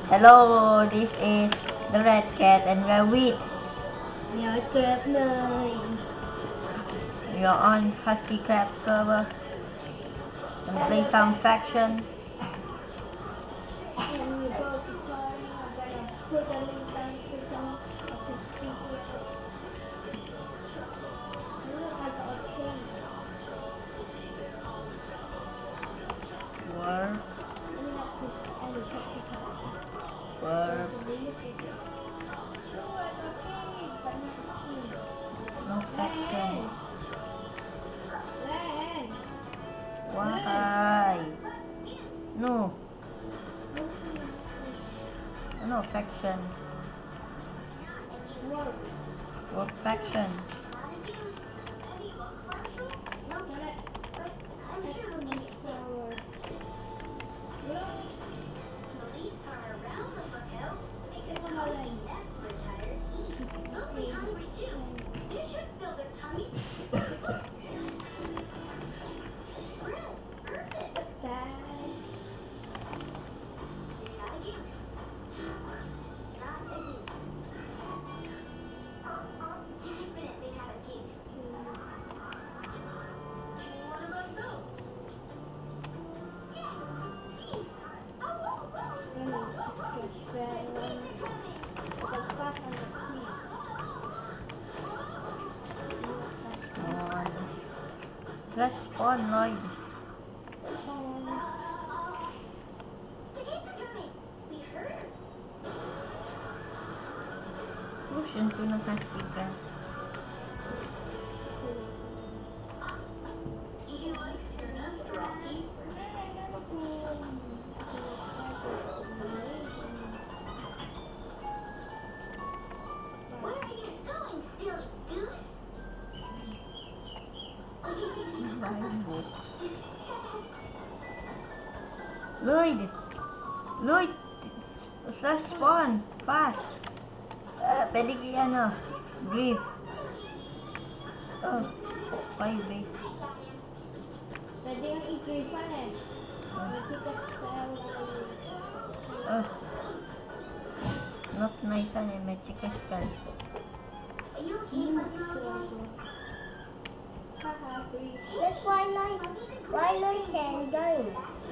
Hello, this is the Red Cat and we're with. Nhớ crab nơi. You're on Husky Crab server and play some faction. And you go to play, I'm gonna put a link down to some of his people. Look, I got a king. War, We have to end the war, no faction. Why? No, no faction. What faction? Slash spawn, Lloyd. Fusion to ng Husky Crab. Lloyd! Lloyd! Slash spawn! Fast! Pwede kaya ano? Grief. Oh, 5 Pwede yung i-gripan eh. Nagsikat sa Oh. Not nice ano eh, may chicken skull. That's why Lloyd can join.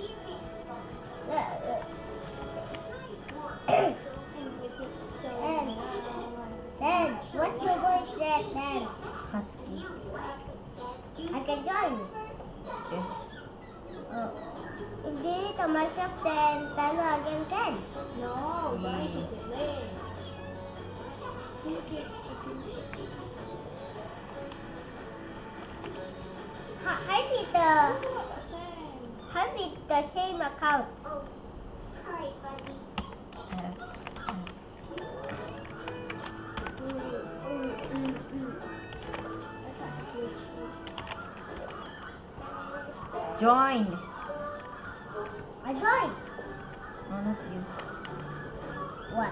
Dance. What's your voice there, Dance? Husky. I can join. Yes. Oh. Hindi ito Minecraft 10. Talo again, Ken. No, guys, it's play. Have it the same account. Oh, sorry, Fuzzy. Join. I joined. No, not you. What?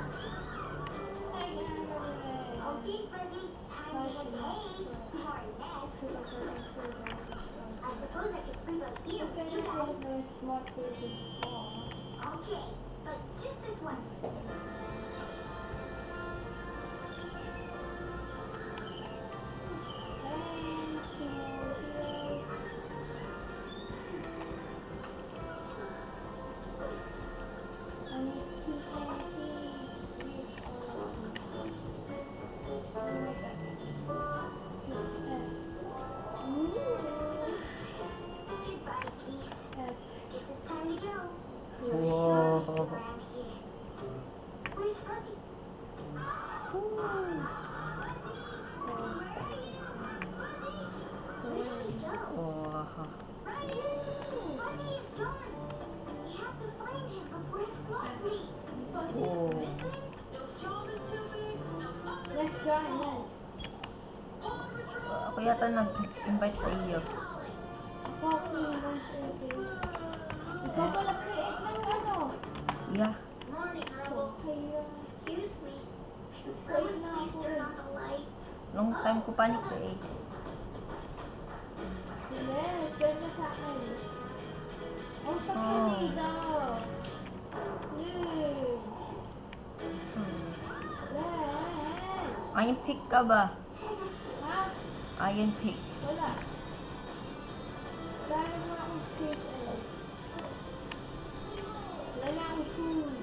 Okay, Fuzzy, time to get paid. More next. I suppose I could sleep up here with you guys. Okay, but just this once. Goodbye, Keith. Guess it's time to go. Whoa. Where's Fuzzy? Oh. Fuzzy is gone. We have to find him before his flock leaves. Oh. Let's join this. Ako yata nag-invite sa iyo. Ikaw pala create ng ano? Yeah. Morning, Rebel. Excuse me. Can someone please turn on the light? Long time ko pa ni-create. Hindi, join na sa akin. Ang sakit daw. Iron pick ka ba? Ha? Iron pick. Wala. Dahil na akong cake eh. Wala na akong food.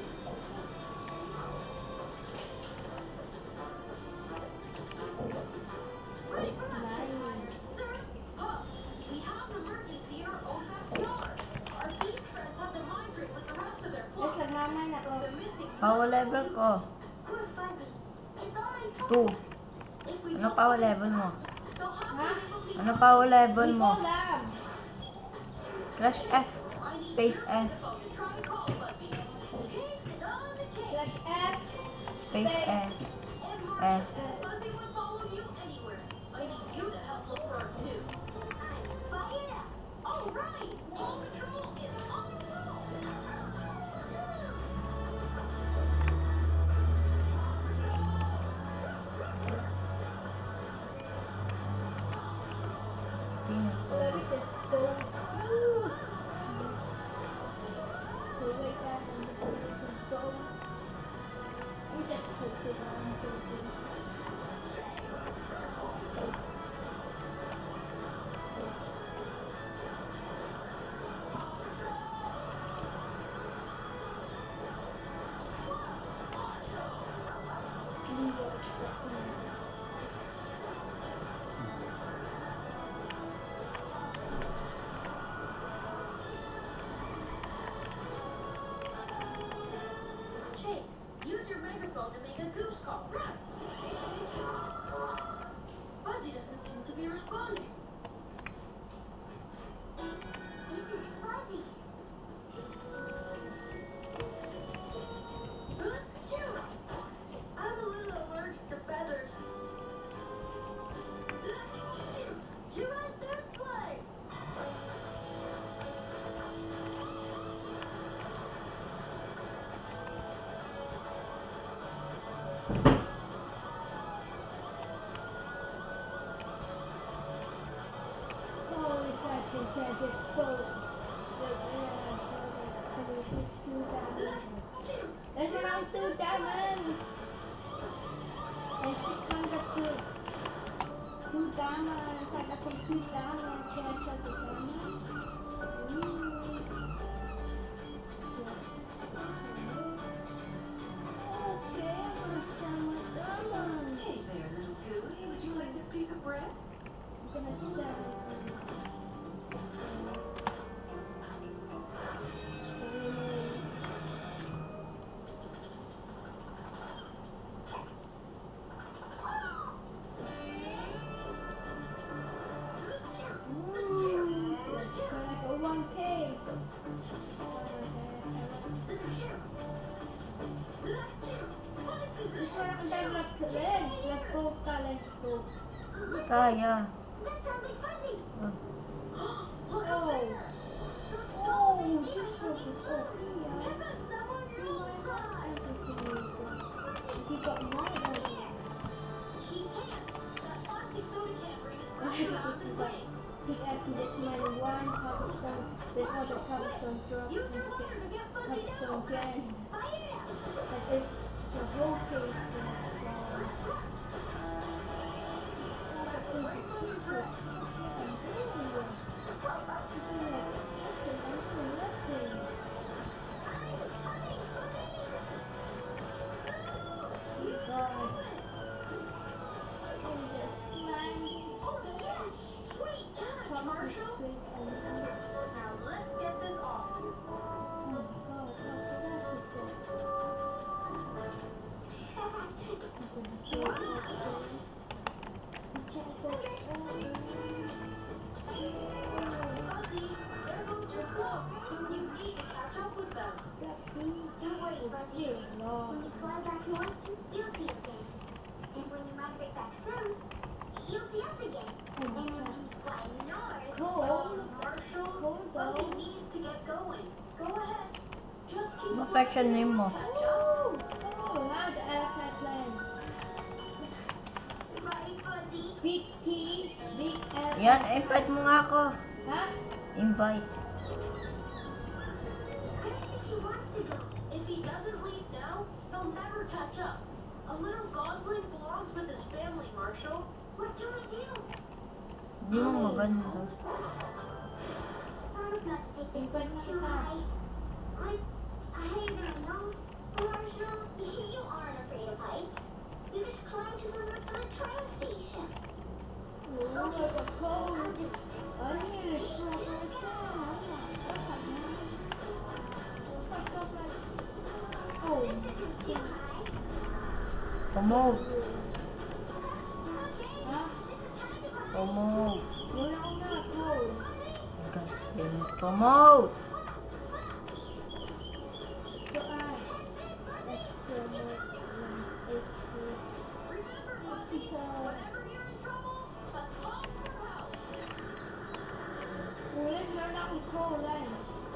We have an emergency in our own backyard. Our beach friends have to migrate with the rest of their Ay, flock. sa mama na ako. They're missing. Power level ko. Poor Fuzzy. It's all my 2. fault. If we Ano don't power find level mo? they'll have to Ha? live with Ano power level Hindi mo? ko alam. Slash F. Space F. Try and call Fuzzy. Case is on the case. Slash F. Space F. F. Fuzzy would follow you anywhere. I need you to help look for her too. I'm fired up. All right. Paw Patrol is on the roll. Tingnan ko. Let me just go. So wait, guys, I'm just going to go. Let me just put it on the thing. Chase, use your megaphone to make a goose call. Run. Fuzzy doesn't seem to be responding. This is Fuzzy's. Shoot! I'm a little allergic to feathers. You went this way! Sorry, guys, I said just go. There's around 2 diamonds. And 600 goods. 2 diamonds. I got some 2 diamonds. Can I shut the diamonds? Okay, I'm gonna sell my diamonds. Hey there, little goose. Would you like this piece of bread? I'm gonna sell like a 1K. Parang dapat red. Let's go, let's go. Kaya. That sounds like Fuzzy. Oh. Look up there. Oh, this is I've got someone your side. He got mine. He can't. That plastic soda can bring his pressure out of his way. He actually gets mine one cobblestone, the other cobblestone drop. Use your ladder to get Fuzzy Cobblestone down. again. Fire it up. But it's the whole case. Wait till you break. Oh yes. Sweet catch, Marshall. Now let's get this off you. Fuzzy, there goes your flock. You need to catch up with them. Don't worry, Fuzzy. When you fly back north, you'll see it again. And when you migrate back south, you'll see us again. And then when you fly north, Marshall, Fuzzy needs to get going. Go ahead. Just keep Ano faction name mo? catch up. Now the elephant lands. Right, Fuzzy? Big T, big elephant. Yan, invite mo nga ako. Ha? Invite. I don't think he wants to go. If he doesn't leave now, they'll never catch up. A little gosling belongs Bill's with his family, Marshall. What do we do? Di mo maganda. Promise not to take this thing too high. Like, I don't know. Marshall, you aren't afraid of heights. You just climb to the roof of the train station. Look at the cold. I'll do it. I need to come right down. Oh, This isn't too high. Promote. huh? Promote. We're not cold. God damn it. Promote. So I. We're not cold then.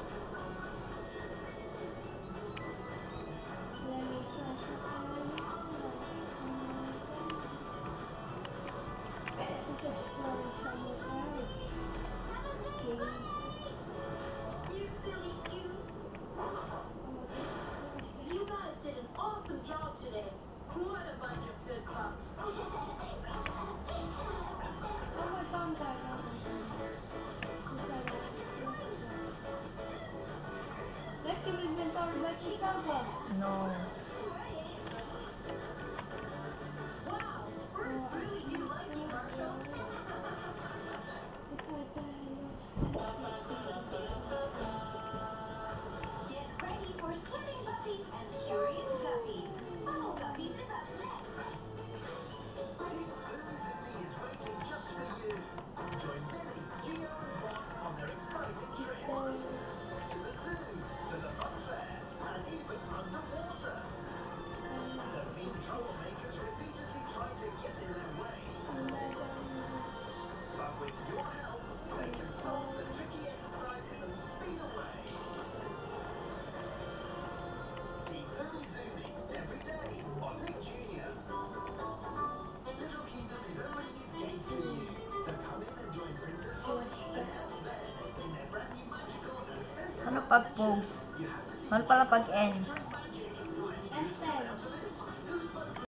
Let me try You silly goose. You guys did an awesome job today. Quite a bunch of good pups. Let's give inventory back to Papa. No. Wow, birds really do like you, Marshall. Get ready for slipping puppies and curious guppies. Bubble Guppies is up next. is waiting just for you. Join Billy, Geo and Bot on their exciting trip. To the zoo, to the fun fair, and even underwater. The mean troublemakers repeatedly try to get in their way. But with your help, they can solve the tricky exercises and speed away. Team Zoomy Zooming every day on Nick Jr. Little Kingdom is opening its gates for you, so come in and join Princess Holly and Elf Ben in their brand new magical and sensible Ano pag-post? you have to see Ano pala pag-end?